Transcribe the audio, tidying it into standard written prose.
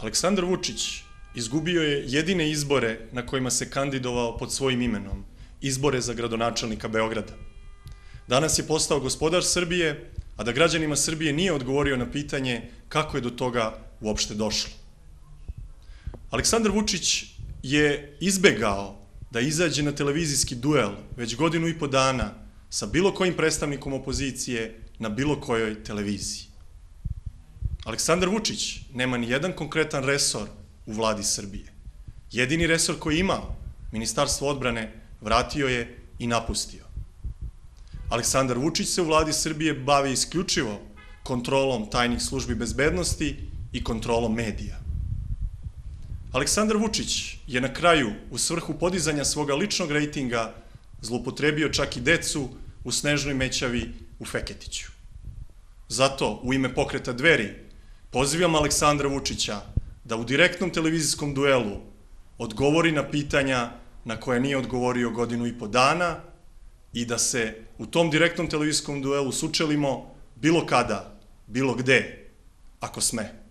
Aleksandar Vučić izgubio je jedine izbore na kojima se kandidovao pod svojim imenom, izbore za gradonačelnika Beograda. Danas je postao gospodar Srbije, a da građanima Srbije nije odgovorio na pitanje kako je do toga uopšte došlo. Aleksandar Vučić je izbegao da izađe na televizijski duel već 1,5 dana sa bilo kojim predstavnikom opozicije na bilo kojoj televiziji. Aleksandar Vučić nema ni jedan konkretan resor u vladi Srbije. Jedini resor koji je imao, Ministarstvo odbrane, vratio je i napustio. Aleksandar Vučić se u vladi Srbije bavi isključivo kontrolom tajnih službi bezbednosti i kontrolom medija. Aleksandar Vučić je na kraju, u svrhu podizanja svoga ličnog rejtinga, zloupotrebio čak i decu u Snežnoj Mećavi u Feketiću. Zato, u ime Pokreta Dveri, pozivam Aleksandra Vučića da u direktnom televizijskom duelu odgovori na pitanja na koje nije odgovorio 1,5 dana i da se u tom direktnom televizijskom duelu sučelimo bilo kada, bilo gde, ako sme.